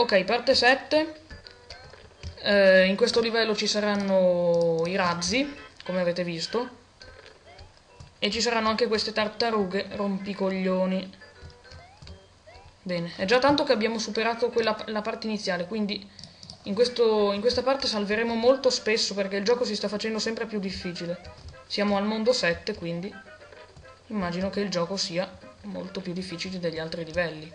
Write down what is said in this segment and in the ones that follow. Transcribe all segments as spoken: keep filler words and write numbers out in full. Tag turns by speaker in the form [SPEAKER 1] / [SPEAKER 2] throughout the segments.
[SPEAKER 1] Ok, parte sette. Eh, in questo livello ci saranno i razzi, come avete visto. E ci saranno anche queste tartarughe rompicoglioni. Bene, è già tanto che abbiamo superato quella, la parte iniziale, quindi in, questo, in questa parte salveremo molto spesso perché il gioco si sta facendo sempre più difficile. Siamo al mondo sette, quindi immagino che il gioco sia molto più difficile degli altri livelli.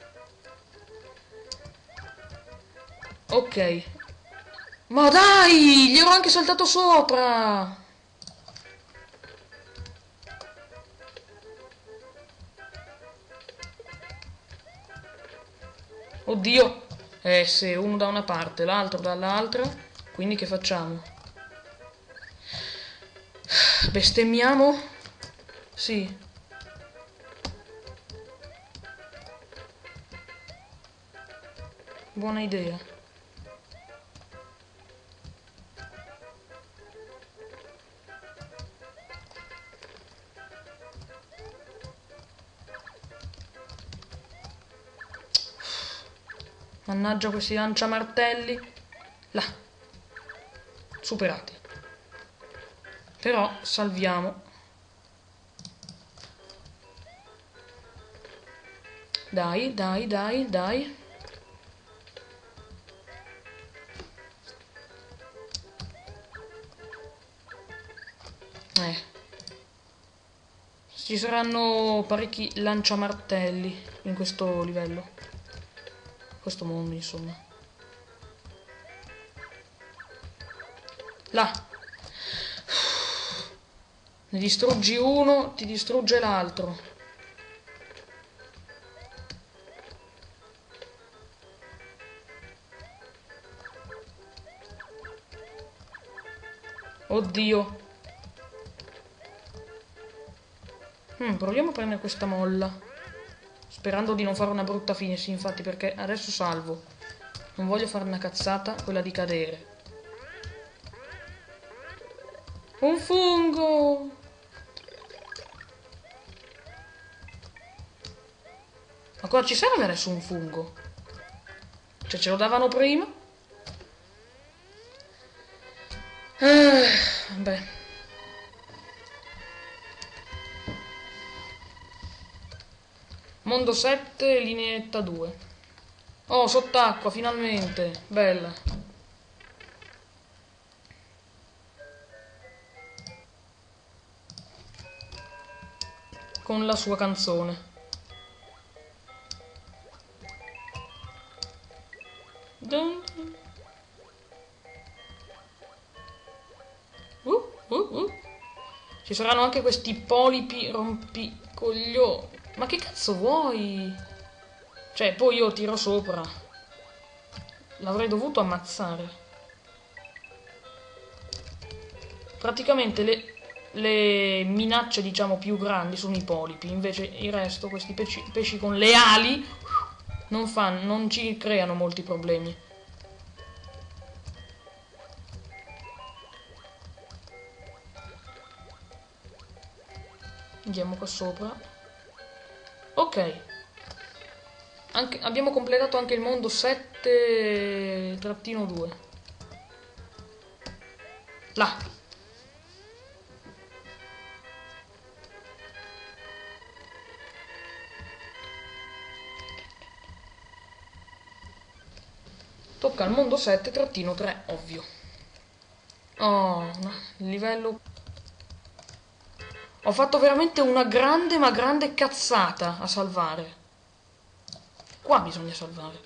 [SPEAKER 1] Ok. Ma dai! Gli ero anche saltato sopra! Oddio! Eh, se uno da una parte, l'altro dall'altra, quindi che facciamo? Bestemmiamo? Sì. Buona idea. Mannaggia questi lanciamartelli. Là. Superati. Però salviamo. Dai, dai, dai, dai. Eh. Ci saranno parecchi lanciamartelli in questo livello. Questo mondo, insomma. Là. Ne distruggi uno, ti distrugge l'altro. Oddio. Hmm, proviamo a prendere questa molla. Sperando di non fare una brutta fine, sì, infatti, perché adesso salvo. Non voglio fare una cazzata, quella di cadere. Un fungo! Ma cosa ci serve adesso un fungo? Cioè, ce lo davano prima? Eh, vabbè. Mondo sette, lineetta due. Oh, sott'acqua, finalmente. Bella. Con la sua canzone. Dun. Uh, uh, uh. Ci saranno anche questi polipi rompicoglioni. Ma che cazzo vuoi? Cioè, poi io tiro sopra. L'avrei dovuto ammazzare. Praticamente le, le minacce, diciamo, più grandi sono i polipi. Invece il resto, questi pesci, pesci con le ali, non, fanno, non ci creano molti problemi. Andiamo qua sopra. Ok. Anche, abbiamo completato anche il mondo sette due. Là. Tocca al mondo sette tre, ovvio. Oh, no, il livello... Ho fatto veramente una grande ma grande cazzata a salvare. Qua bisogna salvare.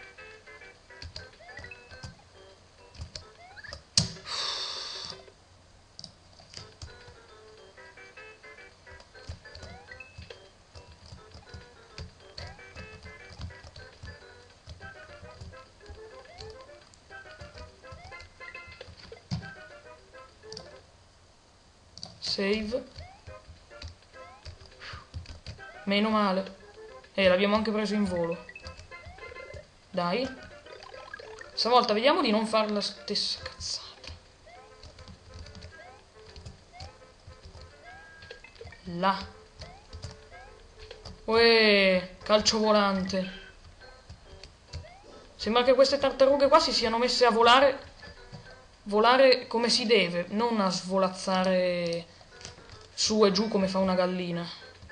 [SPEAKER 1] Save. Meno male. E l'abbiamo anche preso in volo. Dai. Stavolta vediamo di non fare la stessa cazzata. Là. Uè, calcio volante. Sembra che queste tartarughe qua si siano messe a volare, volare come si deve, non a svolazzare su e giù come fa una gallina.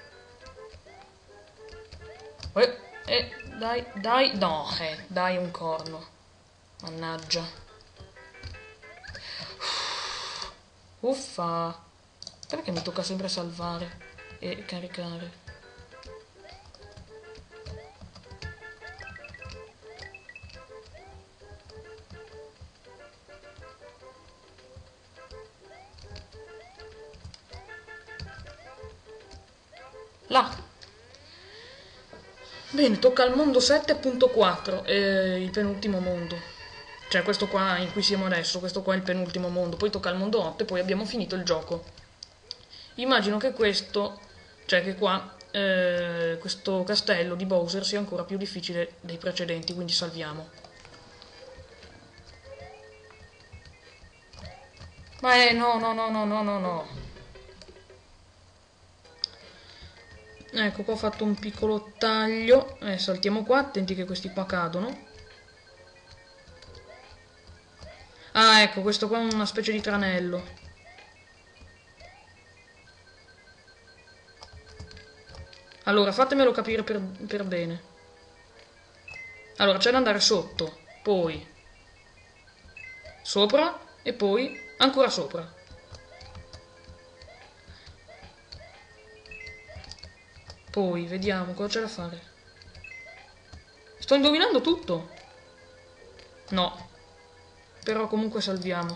[SPEAKER 1] Eh, eh, dai, dai, no, eh, dai un corno. Mannaggia. Uffa. Perché mi tocca sempre salvare e caricare? Là. Bene, tocca al mondo sette punto quattro, eh, il penultimo mondo. Cioè questo qua in cui siamo adesso, questo qua è il penultimo mondo. Poi tocca al mondo otto e poi abbiamo finito il gioco. Immagino che questo, cioè che qua, eh, questo castello di Bowser sia ancora più difficile dei precedenti, quindi salviamo. Ma eh, no, no, no, no, no, no, no. Ecco, qua ho fatto un piccolo taglio. Eh, saltiamo qua, attenti che questi qua cadono. Ah, ecco, questo qua è una specie di tranello. Allora, fatemelo capire per, per bene. Allora, c'è da andare sotto, poi sopra e poi ancora sopra. Poi, vediamo cosa c'è da fare. Sto indovinando tutto? No. Però comunque salviamo.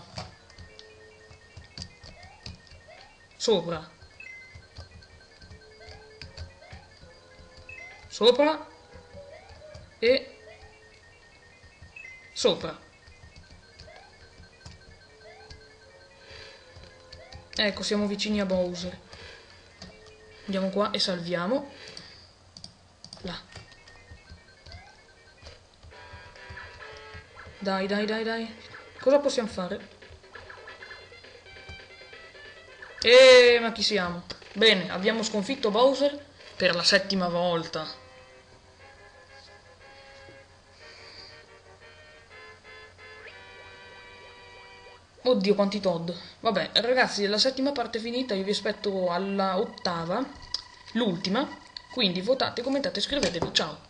[SPEAKER 1] Sopra. Sopra. E sopra. Ecco, siamo vicini a Bowser. Andiamo qua e salviamo. Là. Dai, dai, dai, dai. Cosa possiamo fare? E ma chi siamo? Bene, abbiamo sconfitto Bowser per la settima volta. Oddio, quanti Todd. Vabbè, ragazzi, la settima parte è finita, io vi aspetto alla ottava, l'ultima. Quindi votate, commentate, iscrivetevi, ciao.